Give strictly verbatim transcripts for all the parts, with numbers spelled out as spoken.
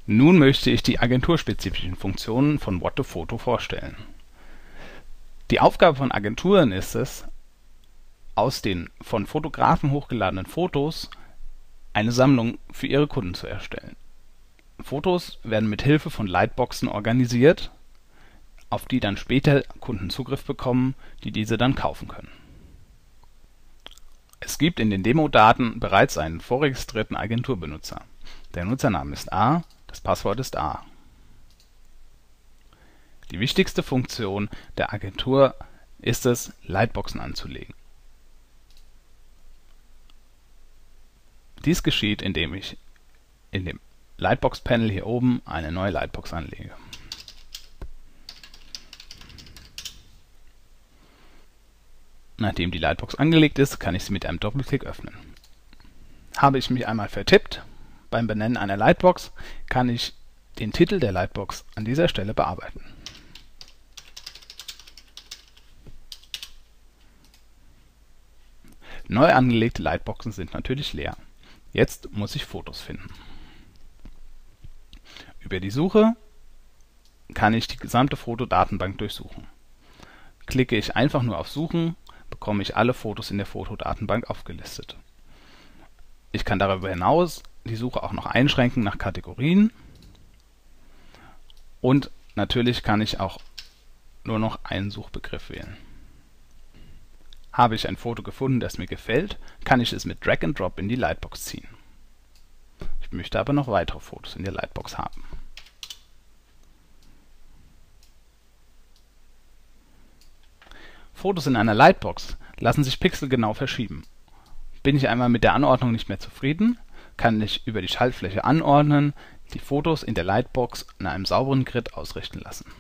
Nun möchte ich die agenturspezifischen Funktionen von What the Photo vorstellen. Die Aufgabe von Agenturen ist es, aus den von Fotografen hochgeladenen Fotos eine Sammlung für ihre Kunden zu erstellen. Fotos werden mit Hilfe von Lightboxen organisiert, auf die dann später Kunden Zugriff bekommen, die diese dann kaufen können. Es gibt in den Demo-Daten bereits einen vorregistrierten Agenturbenutzer. Der Nutzername ist A, das Passwort ist A. Die wichtigste Funktion der Agentur ist es, Lightboxen anzulegen. Dies geschieht, indem ich in dem Lightbox-Panel hier oben eine neue Lightbox anlege. Nachdem die Lightbox angelegt ist, kann ich sie mit einem Doppelklick öffnen. Habe ich mich einmal vertippt beim Benennen einer Lightbox, kann ich den Titel der Lightbox an dieser Stelle bearbeiten. Neu angelegte Lightboxen sind natürlich leer. Jetzt muss ich Fotos finden. Über die Suche kann ich die gesamte Fotodatenbank durchsuchen. Klicke ich einfach nur auf Suchen, bekomme ich alle Fotos in der Fotodatenbank aufgelistet. Ich kann darüber hinaus die Suche auch noch einschränken nach Kategorien und natürlich kann ich auch nur noch einen Suchbegriff wählen. Habe ich ein Foto gefunden, das mir gefällt, kann ich es mit Drag and Drop in die Lightbox ziehen. Ich möchte aber noch weitere Fotos in der Lightbox haben. Fotos in einer Lightbox lassen sich pixelgenau verschieben. Bin ich einmal mit der Anordnung nicht mehr zufrieden, kann ich über die Schaltfläche anordnen, die Fotos in der Lightbox in einem sauberen Grid ausrichten lassen.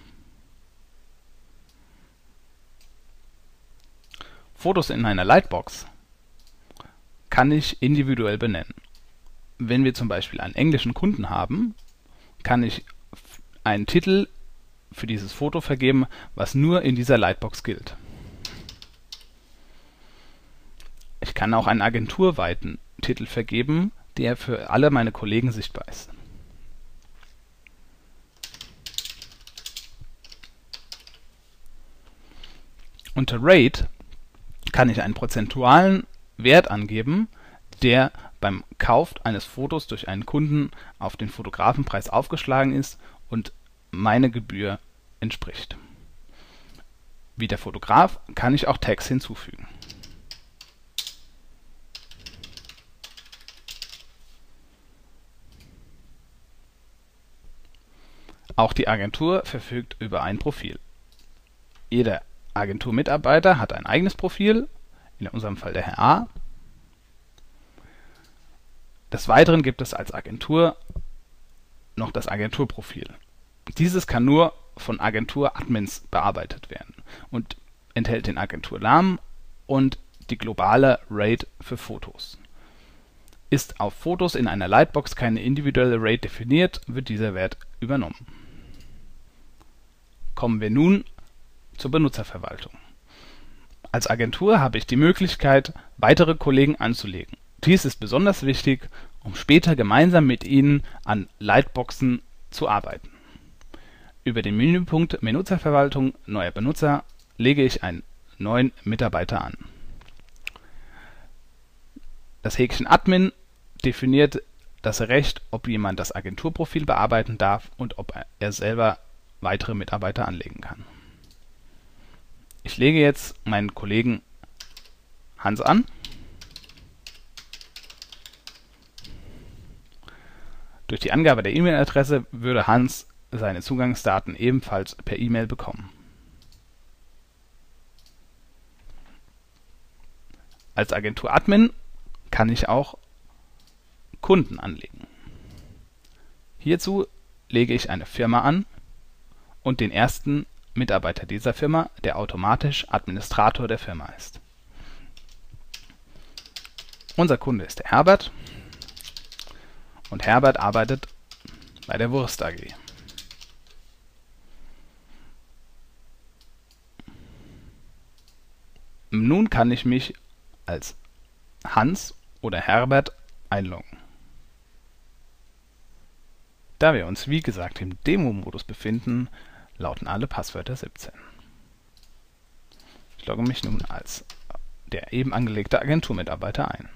Fotos in einer Lightbox kann ich individuell benennen. Wenn wir zum Beispiel einen englischen Kunden haben, kann ich einen Titel für dieses Foto vergeben, was nur in dieser Lightbox gilt. Ich kann auch einen agenturweiten Titel vergeben, der für alle meine Kollegen sichtbar ist. Unter Rate kann ich einen prozentualen Wert angeben, der beim Kauf eines Fotos durch einen Kunden auf den Fotografenpreis aufgeschlagen ist und meine Gebühr entspricht. Wie der Fotograf kann ich auch Tags hinzufügen. Auch die Agentur verfügt über ein Profil. Jeder Agenturmitarbeiter hat ein eigenes Profil, in unserem Fall der Herr A. Des Weiteren gibt es als Agentur noch das Agenturprofil. Dieses kann nur von Agentur-Admins bearbeitet werden und enthält den Agenturnamen und die globale Rate für Fotos. Ist auf Fotos in einer Lightbox keine individuelle Rate definiert, wird dieser Wert übernommen. Kommen wir nun zur Benutzerverwaltung. Als Agentur habe ich die Möglichkeit, weitere Kollegen anzulegen. Dies ist besonders wichtig, um später gemeinsam mit ihnen an Lightboxen zu arbeiten. Über den Menüpunkt Benutzerverwaltung, neuer Benutzer, lege ich einen neuen Mitarbeiter an. Das Häkchen Admin definiert das Recht, ob jemand das Agenturprofil bearbeiten darf und ob er selber weitere Mitarbeiter anlegen kann. Ich lege jetzt meinen Kollegen Hans an. Durch die Angabe der E-Mail-Adresse würde Hans seine Zugangsdaten ebenfalls per E-Mail bekommen. Als Agentur-Admin kann ich auch Kunden anlegen. Hierzu lege ich eine Firma an und den ersten Mitarbeiter dieser Firma, der automatisch Administrator der Firma ist. Unser Kunde ist der Herbert und Herbert arbeitet bei der Wurst A G. Nun kann ich mich als Hans oder Herbert einloggen. Da wir uns wie gesagt im Demo-Modus befinden, lauten alle Passwörter siebzehn. Ich logge mich nun als der eben angelegte Agenturmitarbeiter ein.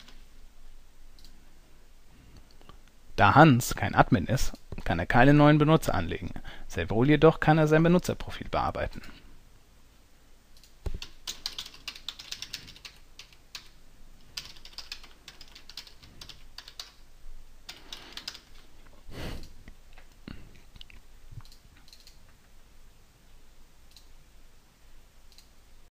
Da Hans kein Admin ist, kann er keine neuen Benutzer anlegen, sehr wohl jedoch kann er sein Benutzerprofil bearbeiten.